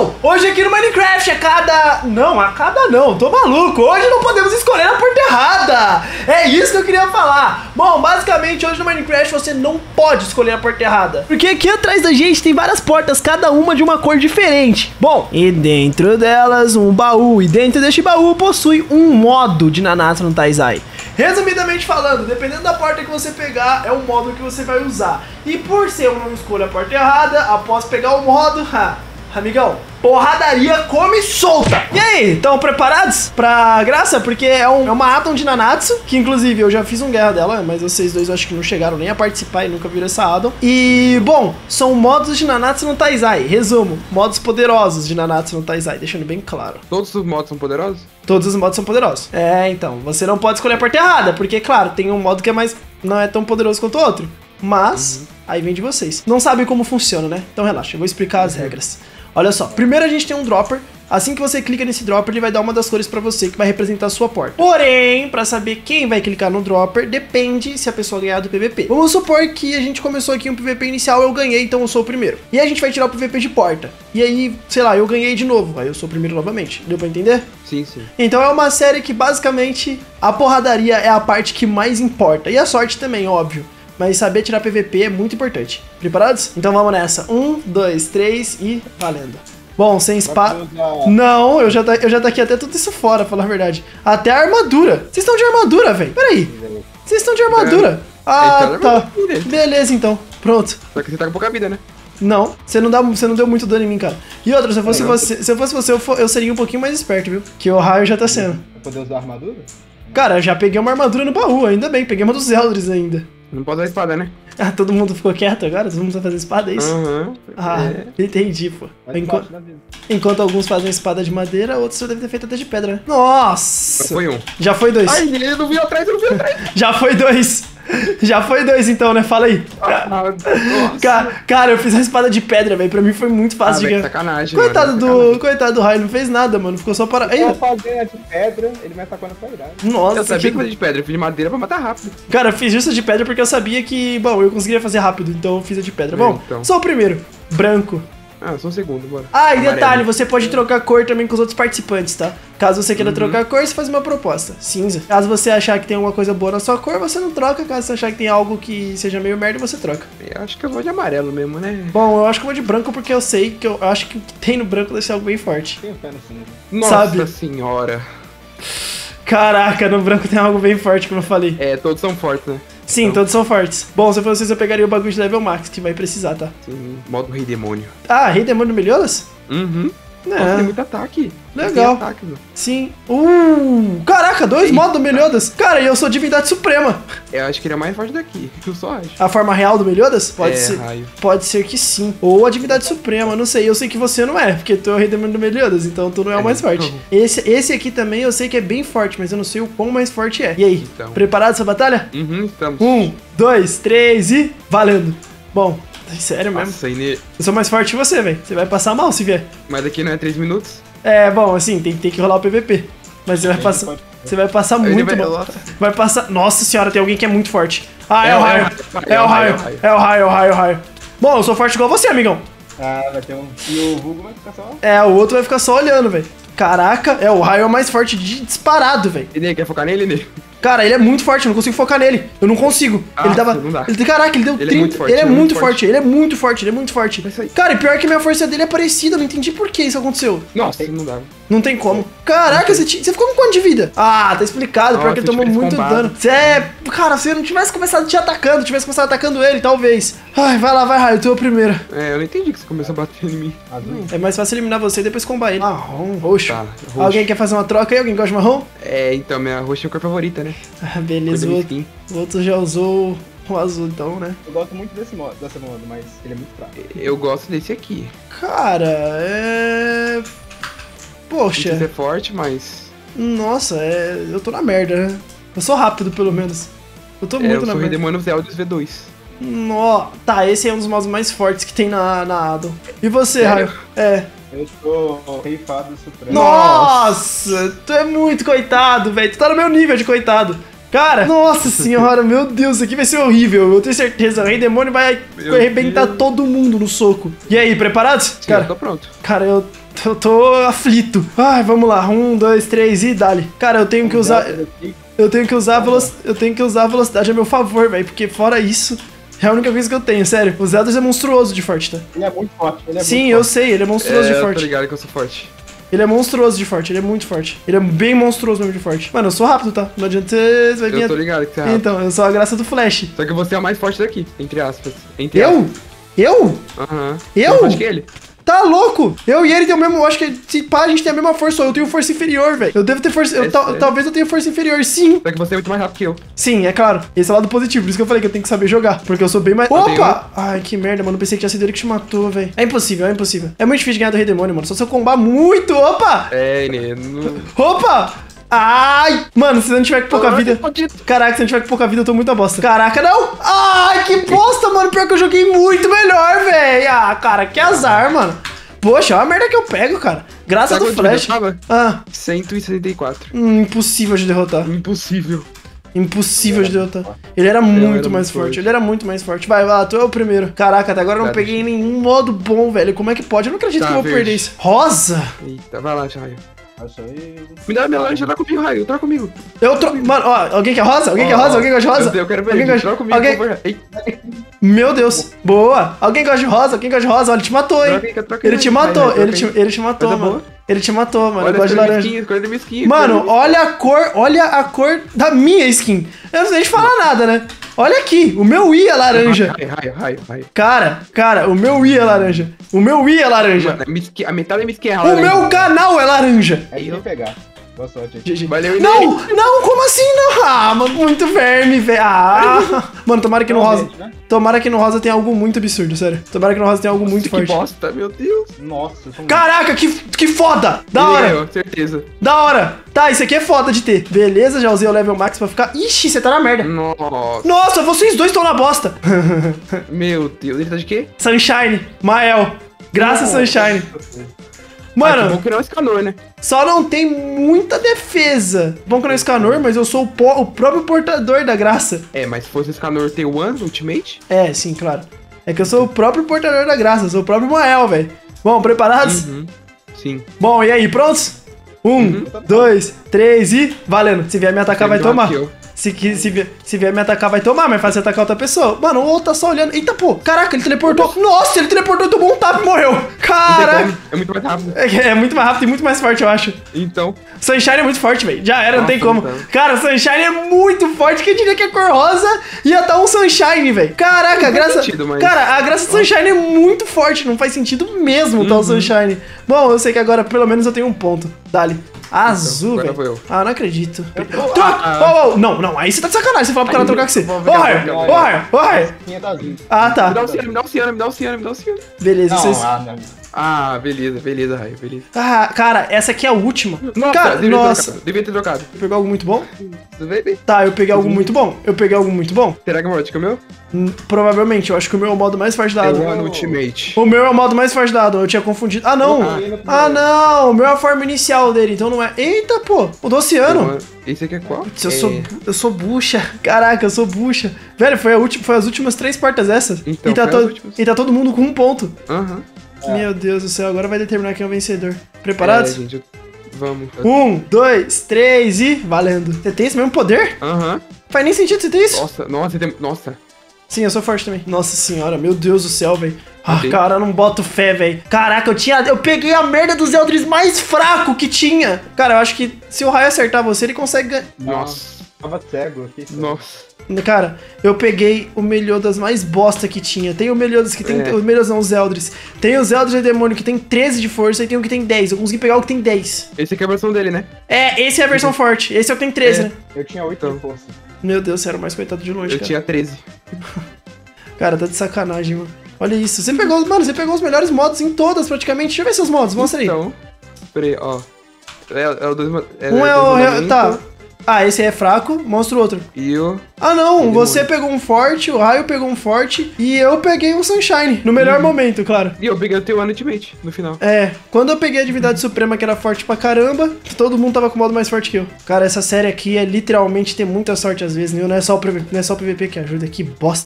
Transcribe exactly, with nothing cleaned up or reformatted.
Bom, hoje aqui no Minecraft, a cada... Não, a cada não, tô maluco. Hoje não podemos escolher a porta errada. É isso que eu queria falar. Bom, basicamente, hoje no Minecraft você não pode escolher a porta errada. Porque aqui atrás da gente tem várias portas, cada uma de uma cor diferente. Bom, e dentro delas um baú. E dentro deste baú possui um modo de Nanatsu no Taizai. Resumidamente falando, dependendo da porta que você pegar, é o modo que você vai usar. E por ser eu não escolho a porta errada, após pegar o modo, ha, amigão, porradaria come solta. E aí, estão preparados pra graça? Porque é, um, é uma addon de Nanatsu, que inclusive eu já fiz um guerra dela, mas vocês dois eu acho que não chegaram nem a participar e nunca viram essa addon. E, bom, são modos de Nanatsu no Taizai. Resumo, modos poderosos de Nanatsu no Taizai, deixando bem claro. Todos os modos são poderosos? Todos os modos são poderosos. É, então, você não pode escolher a porta errada, porque, claro, tem um modo que é mais, não é tão poderoso quanto o outro. Mas, uhum. aí vem de vocês. Não sabem como funciona, né? Então relaxa, eu vou explicar as uhum. regras. Olha só, primeiro a gente tem um dropper. Assim que você clica nesse dropper, ele vai dar uma das cores pra você, que vai representar a sua porta. Porém, pra saber quem vai clicar no dropper, depende se a pessoa ganhar do P V P. Vamos supor que a gente começou aqui um P V P inicial, eu ganhei, então eu sou o primeiro. E aí a gente vai tirar o P V P de porta. E aí, sei lá, eu ganhei de novo, aí eu sou o primeiro novamente. Deu pra entender? Sim, sim. Então é uma série que basicamente a porradaria é a parte que mais importa. E a sorte também, óbvio. Mas saber tirar P V P é muito importante. Preparados? Então vamos nessa. Um, dois, três e valendo. Bom, sem espada... Não, eu já, tá, eu já taquei até tudo isso fora, pra falar a verdade. Até a armadura. Vocês estão de armadura, velho. Peraí. Vocês estão de armadura. Ah, tá. Beleza, então. Pronto. Só que você tá com pouca vida, né? Não, você não, dá, você não deu muito dano em mim, cara. E outra, se eu fosse você, se eu, fosse você eu, for, eu seria um pouquinho mais esperto, viu? Que o raio já tá sendo. Pra poder usar armadura? Cara, eu já peguei uma armadura no baú, ainda bem. Peguei uma dos Eldris ainda. Não pode usar espada, né? Ah, todo mundo ficou quieto agora? Todo mundo vai fazer espada, é isso? Uhum, ah, é. Entendi, pô. Enquanto, enquanto alguns fazem espada de madeira, outros já devem ter feito até de pedra, né? Nossa! Já foi um. Já foi dois. Ai, ele não viu atrás, ele não viu atrás. Já foi dois. Já foi dois então, né? Fala aí. Ah, cara, cara, eu fiz uma espada de pedra, velho. Pra mim foi muito fácil ah, de ganhar. Sacanagem, coitado mano, do, sacanagem. coitado do raio, não fez nada, mano. Ficou só para. Eu fazendo a de pedra, ele vai tacando a irado. Nossa, eu sabia que... que fazer de pedra, eu fiz de madeira pra matar rápido. Cara, eu fiz justo de pedra porque eu sabia que, bom, eu conseguiria fazer rápido, então eu fiz a de pedra. Bom, então. sou o primeiro. Branco. Ah, eu sou o segundo, bora. Ah, e Amarelo. detalhe, você pode trocar cor também com os outros participantes, tá? Caso você queira uhum. trocar cor, você faz uma proposta. Cinza. Caso você achar que tem alguma coisa boa na sua cor, você não troca. Caso você achar que tem algo que seja meio merda, você troca. Eu acho que eu vou de amarelo mesmo, né? Bom, eu acho que eu vou de branco porque eu sei que eu acho que o que tem no branco deve ser algo bem forte. Tem pé no cinza. Nossa Sabe? senhora. Caraca, no branco tem algo bem forte, como eu falei. É, todos são fortes, né? Sim, então... todos são fortes. Bom, se eu fosse vocês, eu pegaria o bagulho de level max, que vai precisar, tá? Sim, modo rei demônio. Ah, rei demônio Meliodas? Uhum. É. Nossa, tem muito ataque. Legal. Tem ataque, sim. Uh, caraca, dois modos Meliodas. Cara, e eu sou divindade suprema. Eu acho que ele é mais forte daqui, eu só acho. A forma real do Meliodas? Pode é, ser. Raio. Pode ser que sim. Ou a divindade suprema, não sei. Eu sei que você não é, porque tu é o rei demônio do Meliodas, então tu não é, é o mais forte. Não. Esse, esse aqui também eu sei que é bem forte, mas eu não sei o quão mais forte é. E aí, então. Preparado essa batalha? Uhum, estamos. Um, dois, três e... valendo. Bom... Sério mesmo? Nossa, Ine... Eu sou mais forte que você, velho. Você vai passar mal se vier. Mas aqui não é três minutos? É, bom, assim, tem, tem que rolar o P V P. Mas você vai passar. Pode... Você vai passar muito vai... mal. Vai passar. Nossa senhora, tem alguém que é muito forte. Ah, é, é o raio. É o raio. É o raio, é o raio, é o raio. Bom, eu sou forte igual você, amigão. Ah, vai ter um. E o Hugo vai ficar só. É, o outro vai ficar só olhando, velho. Caraca, é o raio é o mais forte de disparado, velho. Ine, quer focar nele, Ine? Cara, ele é muito forte, eu não consigo focar nele. Eu não consigo. Ah, ele dava. Não dá. Ele, caraca, ele deu ele trinta. É muito forte, ele é, ele muito, muito forte. forte. Ele é muito forte, ele é muito forte. Cara, e pior que minha força dele é parecida, eu não entendi por que isso aconteceu. Nossa, não dá. Não tem como. Caraca, você, você ficou com quanto de vida? Ah, tá explicado, Nossa, pior que ele tomou muito combate. dano. Você é... Cara, se eu não tivesse começado te atacando, tivesse começado atacando ele, talvez. Ai, vai lá, vai, Raio, tu é o primeiro. É, eu não entendi que você começou a bater em mim. Azul. É mais fácil eliminar você e depois combar ele. Marrom, roxo. Tá, roxo. Alguém quer fazer uma troca aí? Alguém gosta de marrom? É, então, minha roxa é a cor favorita, né? Ah, beleza, o outro, o outro já usou o azul, então, né? Eu gosto muito desse modo, dessa modo, mas ele é muito fraco. Eu gosto desse aqui. Cara, é... Poxa. Não sei se é forte, mas... Nossa, é... eu tô na merda, né? Eu sou rápido, pelo menos. Eu tô é, muito eu na sou merda. Redemônio Zelda V dois. No... Tá, esse é um dos modos mais fortes que tem na, na Addon. E você, Raio? É. Eu sou reifado supremo. Nossa, tu é muito coitado, velho. Tu tá no meu nível de coitado. Cara, nossa senhora, meu Deus, isso aqui vai ser horrível. Eu tenho certeza, o Rei Demônio vai meu arrebentar Deus. todo mundo no soco. E aí, preparados? Sim, cara, eu tô pronto. Cara, eu eu tô aflito. Ai, vamos lá. Um, dois, três e dali. Cara, eu tenho que usar... Eu tenho que usar a veloc... Eu tenho que usar a velocidade a meu favor, velho. Porque fora isso, é a única coisa que eu tenho, sério. O Zeldris é monstruoso de forte, tá? Ele é muito forte. Ele é Sim, muito eu forte. sei, ele é monstruoso É, de eu tô forte. ligado que eu sou forte. Ele é monstruoso de forte, ele é muito forte. Ele é bem monstruoso mesmo de forte. Mano, eu sou rápido, tá? Não adianta você você vai vir... Eu tô ligado que você é rápido. Então, eu sou a graça do Flash. Só que você é o mais forte daqui, entre aspas. Entre Eu? aspas. Eu? Aham. Eu? Você é mais forte que ele? Tá louco? Eu e ele tem o mesmo... Eu acho que se pá, a gente tem a mesma força. Eu tenho força inferior, velho. Eu devo ter força... eu É tal- sério? talvez eu tenha força inferior, sim. Só que você é muito mais rápido que eu. Sim, é claro. Esse é o lado positivo. Por isso que eu falei que eu tenho que saber jogar. Porque eu sou bem mais... Eu tenho- Opa! Ai, que merda, mano. Pensei que tinha sido ele que te matou, velho. É impossível, é impossível. É muito difícil ganhar do Rei Demônio, mano. Só se eu combar muito. Opa! É, né? Não... Opa! Ai! Mano, se eu não tiver com pouca Ai, vida... fodido. Caraca, se eu não tiver com pouca vida, eu tô muito a bosta. Caraca, não! Ai, que bosta, mano. Pior que eu joguei muito melhor, velho. Ah, cara, que azar, mano. Poxa, olha a merda que eu pego, cara. Graças Sabe do quanto vida Flash. eu tava? Ah, cento e sessenta e quatro. hum, impossível de derrotar. Impossível. Impossível de derrotar. Ele era muito era mais muito forte. forte. Ele era muito mais forte. Vai, vai, tu é o primeiro. Caraca, até agora eu não Tá, peguei deixa nenhum modo bom, velho. Como é que pode? Eu não acredito Tá, que eu vou verde. perder isso. Rosa? Eita, vai lá, Jair. Acho aí. Me dá a minha laranja, troca comigo, Raio. Troca comigo. Eu tro... Mano, ó, alguém quer rosa? Alguém quer Ó, rosa? Alguém gosta de rosa? Eu, eu quero ver. Alguém gosta... Troca comigo, Alguém... por favor. Ei, Meu Deus. Boa. Alguém gosta de rosa? Alguém gosta de rosa? Olha, ele te matou, hein? troca aí, troca Ele aí, te vai, matou. vai, Ele troca te, aí. ele te matou, Coisa mano. boa. Ele te matou, mano. Eu Olha, gosto de escolhe minha laranja. skin, escolhe minha skin, Mano, escolhe minha olha a cor, olha a cor da minha skin. Eu não sei de falar nada, né? Olha aqui, o meu I é laranja. Raio, raio, raio, raio. Cara, cara, o meu I é laranja. O meu I é laranja. Mano, a minha skin- a metade da minha skin é O laranja. meu canal é laranja. É de pegar. Boa sorte aí. G G. Valeu, Não, Inês. não, como assim não? Ah, mano, muito verme, velho. Ah, mano, tomara que no rosa. Realmente, né? Tomara que no rosa tenha algo muito absurdo, sério. Tomara que no rosa tenha algo muito Que forte. bosta, meu Deus. Nossa, eu sou um- Caraca, que, que foda! Da Ele hora! ganhou, certeza. Da hora! Tá, isso aqui é foda de ter. Beleza, já usei o level max pra ficar. Ixi, você tá na merda. Nossa, Nossa, vocês dois estão na bosta. meu Deus. Ele tá de quê? Sunshine, Mael. Graças, Nossa. Sunshine. Ah, que Mano, bom que não é um Scanor, né? só não tem muita defesa. Bom que não é Scanor, mas eu sou o, po- o próprio portador da graça. É, mas se fosse o Scanor T um Ultimate... É, sim, claro. É que eu sou o próprio portador da graça, eu sou o próprio Mael, velho. Bom, preparados? Uhum. Sim. Bom, e aí, prontos? Um, Uhum. dois, três e... Valendo. Se vier me atacar, vai Ele deu uma tomar. kill. Se, que- se, vier, se vier me atacar, vai tomar, mas faz você atacar outra pessoa. Mano, o outro tá só olhando. Eita, pô. Caraca, ele teleportou. Nossa, ele teleportou e tomou um tap e morreu. Não tem Caraca. como, é muito mais rápido. É, é muito mais rápido e muito mais forte, eu acho. Então, Sunshine é muito forte, velho. Já era, não tem Nossa, como. então. Cara, o Sunshine é muito forte. Quem diria que a cor rosa ia estar um Sunshine, velho? Caraca, a faz graça. sentido, mas- Cara, a graça do Sunshine é muito forte. Não faz sentido mesmo tá o Uhum. Sunshine. Bom, eu sei que agora pelo menos eu tenho um ponto. Dali. Azul, agora velho. vou eu. Ah, não acredito. ah, Troca! ah. Oh, oh, não, não. Aí você tá de sacanagem. Você fala pro cara Aí, trocar com você. vou Ô, pegar, Raio! vou Ô, pegar. Raio! Ô, Raio! quinhentos. Ah, me tá. dá o Ciano, me dá o Ciano, me dá o Ciano, me dá o Ciano. Beleza, Não, vocês. ah, não. Ah, beleza, beleza, Raio, beleza. Ah, cara, essa aqui é a última. Nossa, Cara, devia nossa. ter trocado. Devia ter trocado. Pegou algo muito bom? Tudo bem, bem. Tá, eu peguei algo muito bom. Eu peguei algo muito bom? Será que é o Mortic é o meu? Hum, Provavelmente, eu acho que o meu é o modo mais forte dado. É o One Ultimate. O meu é o modo mais forte dado, eu tinha confundido. Ah, não! Ah, não! O meu é a forma inicial dele, então não é. Eita, pô! O do oceano! Esse aqui é qual? Eu é... sou, eu sou bucha. Caraca, eu sou bucha. Velho, foi, a ulti, foi as últimas três portas essas. Então, e, tá foi to- as últimas. e tá todo mundo com um ponto. Aham. Meu Deus do céu, agora vai determinar quem é o vencedor. É, Preparados? gente, eu- vamos. Um, dois, três e... Valendo. Você tem esse mesmo poder? Aham. Faz nem sentido você ter isso. Nossa, nossa, tem... nossa. Sim, eu sou forte também. Nossa senhora, meu Deus do céu, velho. Ah, Ok. cara, eu não boto fé, velho. Caraca, eu tinha. Eu peguei a merda dos Eldris mais fraco que tinha. Cara, eu acho que se o Raio acertar você, ele consegue ganhar. Nossa. Tava cego aqui. Nossa. Cara, eu peguei o Meliodas mais bosta que tinha. Tem o Meliodas que tem. É. Os Meliodas não, os Eldris. Tem os Eldris de demônio que tem treze de força e tem um que tem dez. Eu consegui pegar o que tem dez. Esse aqui é a versão dele, né? É, esse é a versão forte. Esse é o que tem treze, É. né? Eu tinha oito Então. de força. Meu Deus, você era o mais coitado de longe, Eu cara. tinha treze. Cara, tá de sacanagem, mano. Olha isso. Você pegou, mano, você pegou os melhores modos em todas, praticamente. Deixa eu ver seus modos, mostra aí. Então, peraí, ó. É, é o dois... É, Um é dois o. mandamentos Tá. Ah, esse aí é fraco, mostra o outro. E o... Ah, não, Ele você muda. pegou um forte, o Raio pegou um forte e eu peguei um Sunshine. No melhor momento, claro. E eu peguei o teu One Ultimate no final. É, quando eu peguei a Divindade Suprema, que era forte pra caramba, todo mundo tava com o modo mais forte que eu. Cara, essa série aqui é literalmente ter muita sorte às vezes, viu? Não é só o P V P, não é só o P V P que ajuda, que bosta.